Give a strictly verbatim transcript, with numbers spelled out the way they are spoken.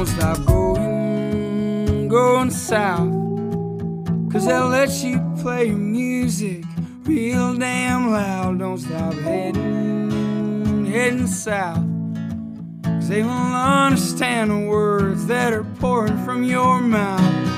don't stop going, going south. Cause they'll let you play your music real damn loud. Don't stop heading, heading south. Cause they won't understand the words that are pouring from your mouth.